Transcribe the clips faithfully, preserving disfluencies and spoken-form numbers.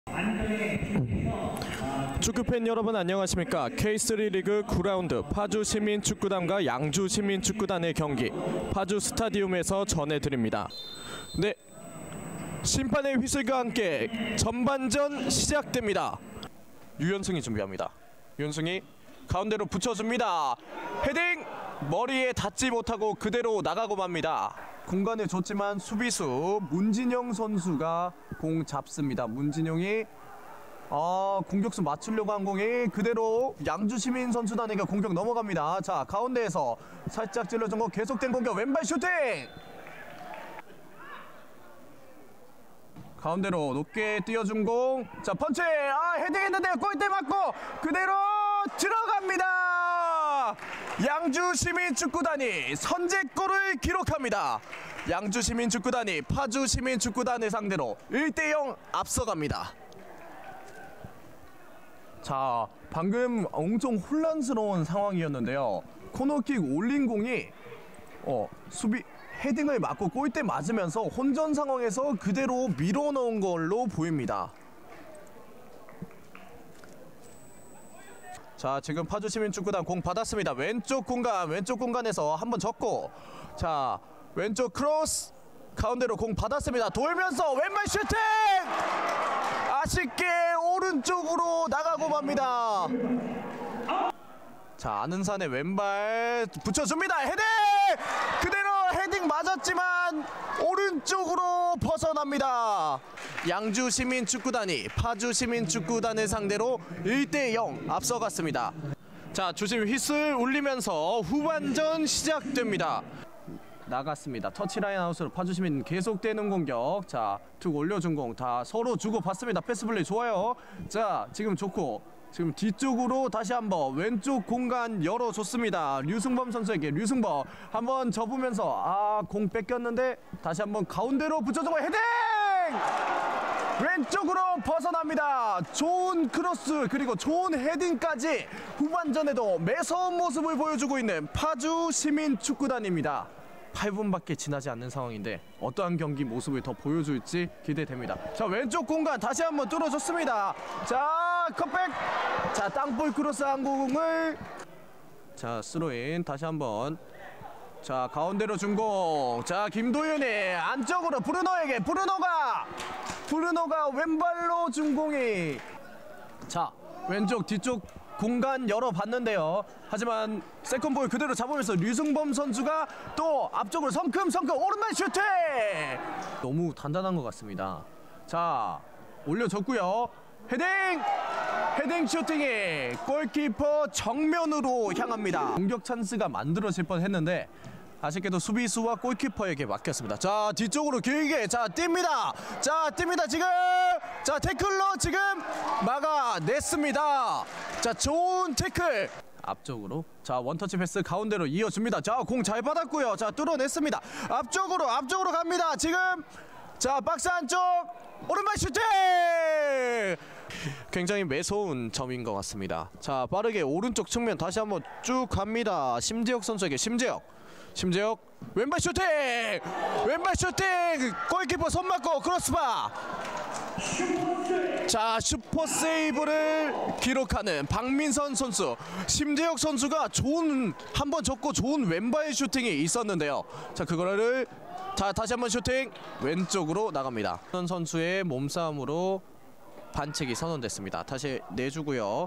축구팬 여러분 안녕하십니까. 케이쓰리 리그 구 라운드 파주 시민축구단과 양주 시민축구단의 경기 파주 스타디움에서 전해드립니다. 네, 심판의 휘슬과 함께 전반전 시작됩니다. 유현승이 준비합니다. 유현승이 가운데로 붙여줍니다. 헤딩! 머리에 닿지 못하고 그대로 나가고 맙니다. 공간을 줬지만 수비수 문진영 선수가 공 잡습니다. 문진영이 아, 공격수 맞추려고 한 공이 그대로 양주시민 선수단에게 공격 넘어갑니다. 자, 가운데에서 살짝 찔러준 거 계속된 공격 왼발 슈팅! 가운데로 높게 띄워준 공. 자, 펀치! 아, 헤딩했는데 골대 맞고 그대로 들어갑니다. 양주시민축구단이 선제골을 기록합니다. 양주시민축구단이 파주시민축구단을 상대로 일 대 영 앞서갑니다. 자, 방금 엄청 혼란스러운 상황이었는데요. 코너킥 올린 공이 어, 수비 헤딩을 맞고 골대 맞으면서 혼전 상황에서 그대로 밀어넣은 걸로 보입니다. 자, 지금 파주시민축구단 공 받았습니다. 왼쪽 공간, 왼쪽 공간에서 한번 접고, 자, 왼쪽 크로스, 가운데로 공 받았습니다. 돌면서 왼발 슈팅! 아쉽게 오른쪽으로 나가고 맙니다. 자, 안은산의 왼발 붙여줍니다. 헤딩! 그대로 헤딩 맞았지만 오른쪽으로 벗어납니다. 양주시민축구단이 파주시민축구단을 상대로 일 대 영 앞서갔습니다. 자, 주심 휘슬 울리면서 후반전 시작됩니다. 나갔습니다. 터치라인 아웃으로 파주시민 계속되는 공격. 자, 툭 올려준 공 다 서로 주고받습니다. 패스플레이 좋아요. 자, 지금 좋고 지금 뒤쪽으로 다시 한번 왼쪽 공간 열어줬습니다. 류승범 선수에게 류승범 한번 접으면서 아, 공 뺏겼는데 다시 한번 가운데로 붙여주고 헤딩! 왼쪽으로 벗어납니다. 좋은 크로스 그리고 좋은 헤딩까지 후반전에도 매서운 모습을 보여주고 있는 파주시민축구단입니다. 팔 분밖에 지나지 않는 상황인데 어떠한 경기 모습을 더 보여줄지 기대됩니다. 자, 왼쪽 공간 다시 한번 뚫어줬습니다. 자, 컷백! 자, 땅볼 크로스 한 공을 자, 스로인 다시 한번 자, 가운데로 준공. 자, 김도윤이 안쪽으로 브루노에게 브루노가 브루노가 왼발로 준공이 자, 왼쪽 뒤쪽 공간 열어봤는데요. 하지만 세컨볼 그대로 잡으면서 류승범 선수가 또 앞쪽으로 성큼성큼 오른발 슈팅! 너무 단단한 것 같습니다. 자, 올려줬고요. 헤딩! 헤딩 슈팅이 골키퍼 정면으로 향합니다. 공격 찬스가 만들어질 뻔했는데 아쉽게도 수비수와 골키퍼에게 맡겼습니다. 자, 뒤쪽으로 길게 자 뜁니다. 자, 뜁니다. 지금 자 태클로 지금 막아냈습니다. 자, 좋은 태클 앞쪽으로 자 원터치 패스 가운데로 이어줍니다. 자, 공 잘 받았고요. 자, 뚫어냈습니다. 앞쪽으로 앞쪽으로 갑니다. 지금 자 박스 안쪽 오른발 슈팅! 굉장히 매서운 점인 것 같습니다. 자, 빠르게 오른쪽 측면 다시 한번 쭉 갑니다. 심재혁 선수에게 심재혁 심재혁 왼발 슈팅! 왼발 슈팅! 골키퍼 손 맞고 크로스바! 자, 슈퍼 세이브를 기록하는 박민선 선수. 심재혁 선수가 좋은 한번 접고 좋은 왼발 슈팅이 있었는데요. 자, 그거를 자 다시 한번 슈팅 왼쪽으로 나갑니다. 선 선수의 몸싸움으로 반칙이 선언됐습니다. 다시 내주고요.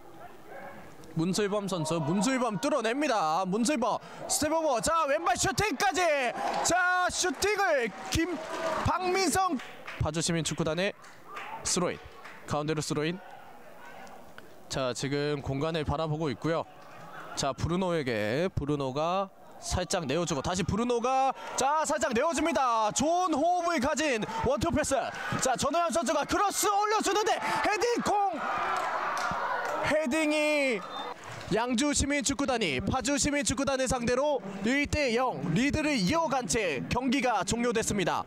문슬범 선수 문슬범 뚫어냅니다. 문슬범 스텝오버 자 왼발 슈팅까지 자 슈팅을 김 박민성 파주시민축구단의 스로인 가운데로 스로인 자 지금 공간을 바라보고 있고요. 자 브루노에게 브루노가 살짝 내어주고 다시 브루노가 자 살짝 내어줍니다. 좋은 호흡을 가진 원투 패스 자 전호연 선수가 크로스 올려주는데 헤딩 공 헤딩이 양주시민축구단이 파주시민축구단을 상대로 일 대 영 리드를 이어간 채 경기가 종료됐습니다.